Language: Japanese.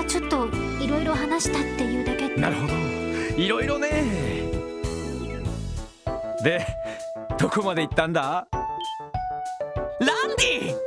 ちょっといろいろ話したっていうだけ。 なるほど、いろいろね。で、どこまで行ったんだ？ランディ！